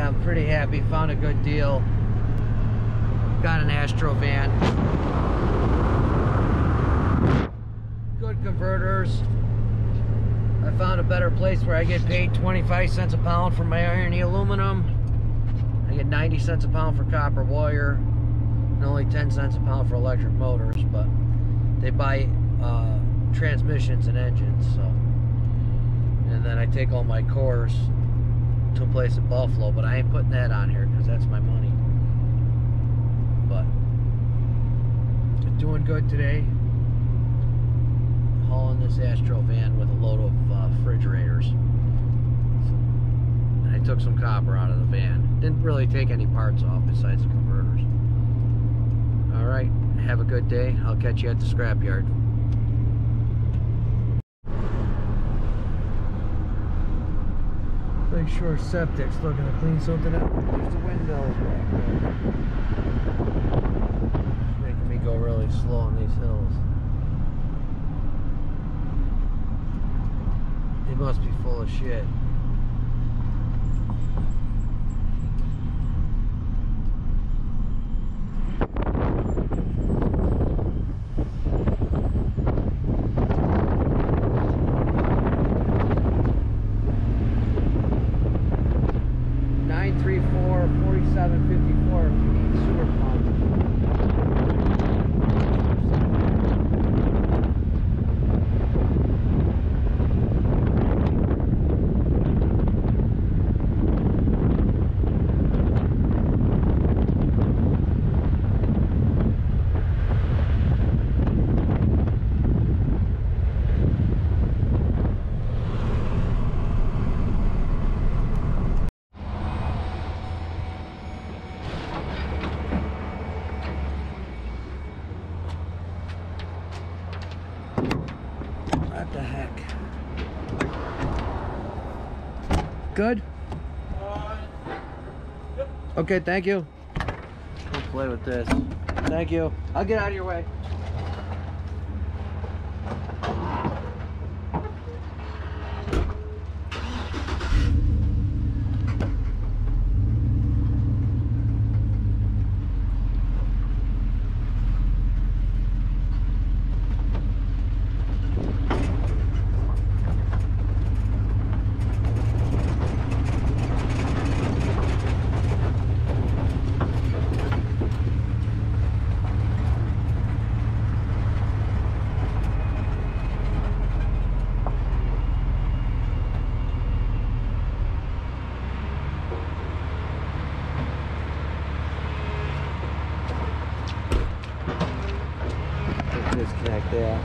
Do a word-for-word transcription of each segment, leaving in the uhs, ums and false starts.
I'm pretty happy. Found a good deal. Got an Astro van. Good converters. I found a better place where I get paid twenty-five cents a pound for my irony aluminum. I get ninety cents a pound for copper wire, and only ten cents a pound for electric motors, but they buy uh, transmissions and engines, so. And then I take all my cores to a place in Buffalo, but I ain't putting that on here because that's my money. But doing good today. Hauling this Astro van with a load of uh, refrigerators. So, and I took some copper out of the van. Didn't really take any parts off besides the converters. Alright, have a good day. I'll catch you at the scrapyard. Make sure septic's looking to clean something up. There's the windmills back there. It's making me go really slow on these hills. He must be full of shit. nine three four, four seven five four if you need sewer pump. What the heck? Good? Okay, thank you. We'll play with this. Thank you. I'll get out of your way. Disconnect that.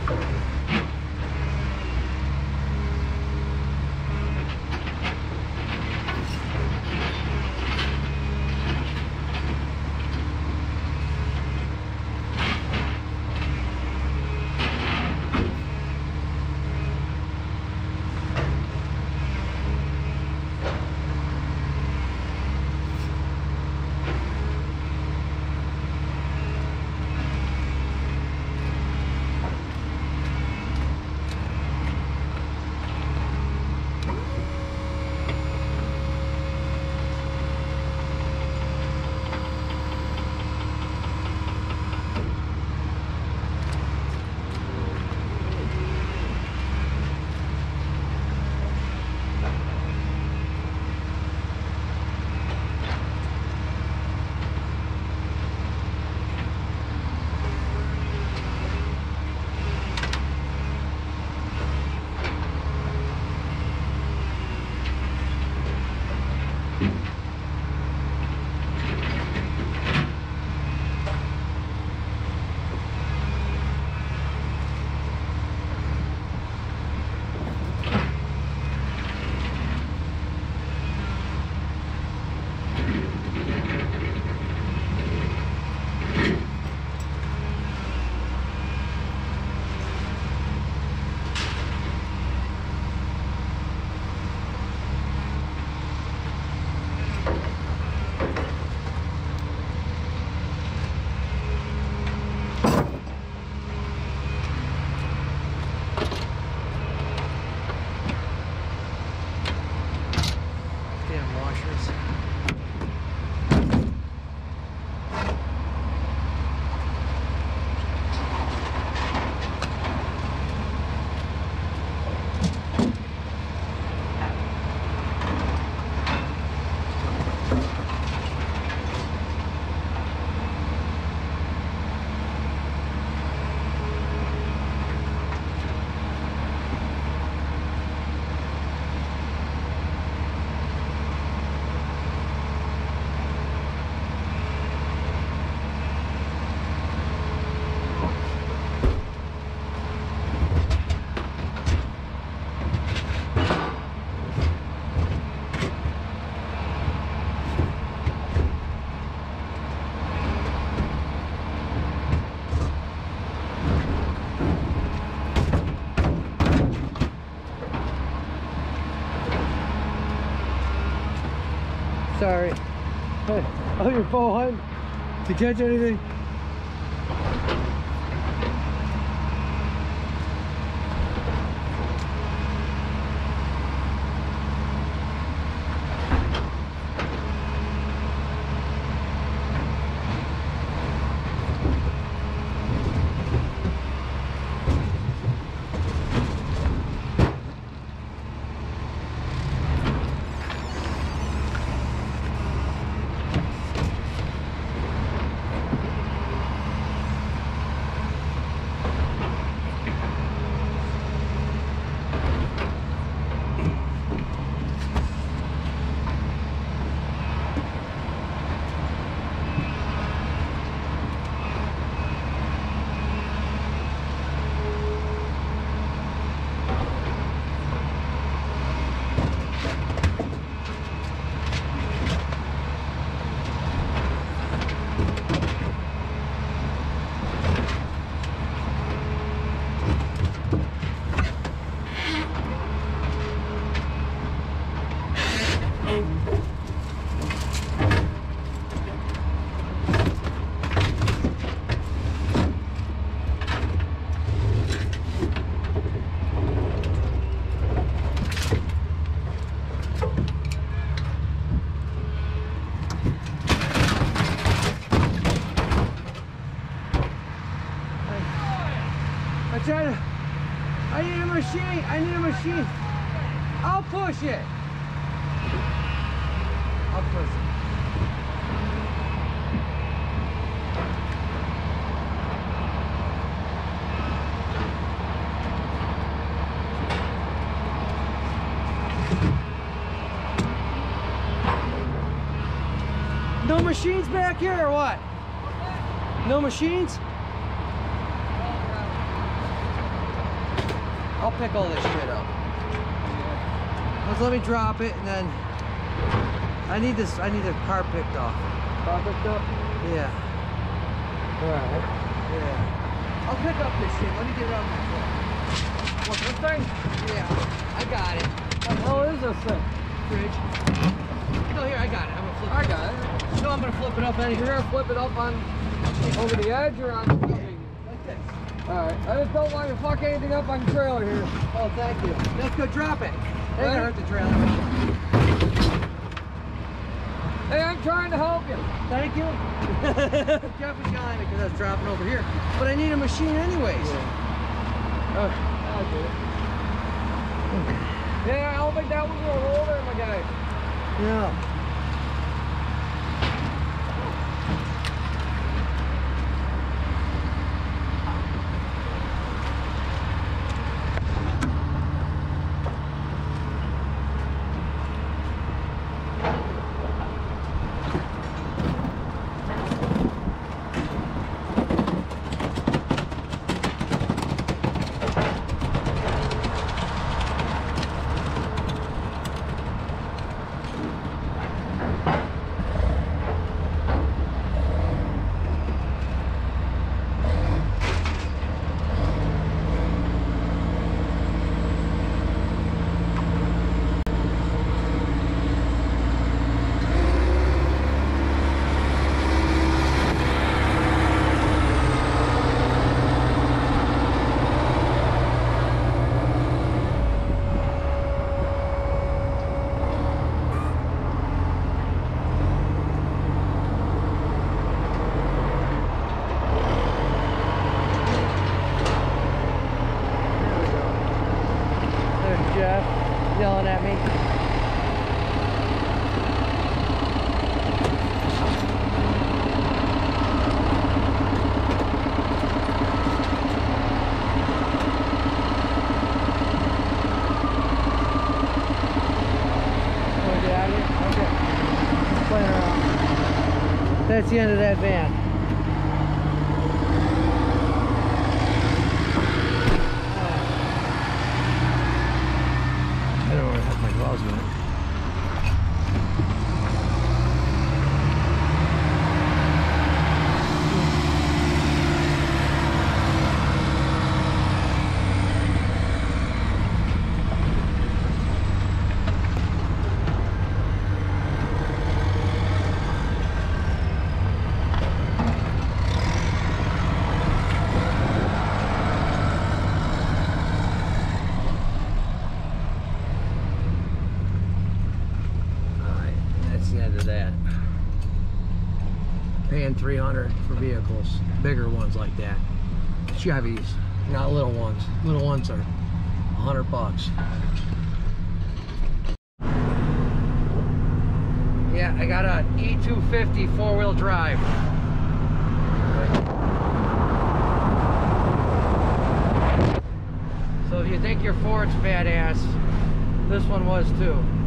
Sorry. Hey, oh, you're bow hunting? Did you catch anything? I'm trying to, I need a machine, I need a machine. I'll push it. I'll push it. No machines back here or what? No machines? I'll pick all this shit up. Let's let me drop it, and then I need this. I need the car picked off. Car picked up? Yeah. All right. Yeah. I'll pick up this shit. Let me get it on my truck. What, this thing? Yeah. I got it. What the hell is this thing? Fridge. No, here, I got it. I'm gonna flip it I up. got it. No, I'm gonna flip it up anyway. You're gonna flip it up on over the edge or on? Like this. All right. I just don't want to fuck anything up on the trailer here. Oh, thank you. Let's go drop it. They're Right. gonna hurt the trailer. Hey, I'm trying to help you. Thank you. Jeff was yelling at me because I was dropping over here. But I need a machine anyways. Yeah. Uh, I'll do it. Yeah, I don't think that one's gonna roll there, my guy. Yeah. Yelling at me. Want to get out of here? Okay. Playing around. That's the end of that van. I don't want to have my gloves on. That paying three hundred for vehicles, bigger ones like that, Chevys, not little ones. Little ones are a hundred bucks. Yeah, I got a E two fifty four-wheel drive. So if you think your Ford's badass, this one was too.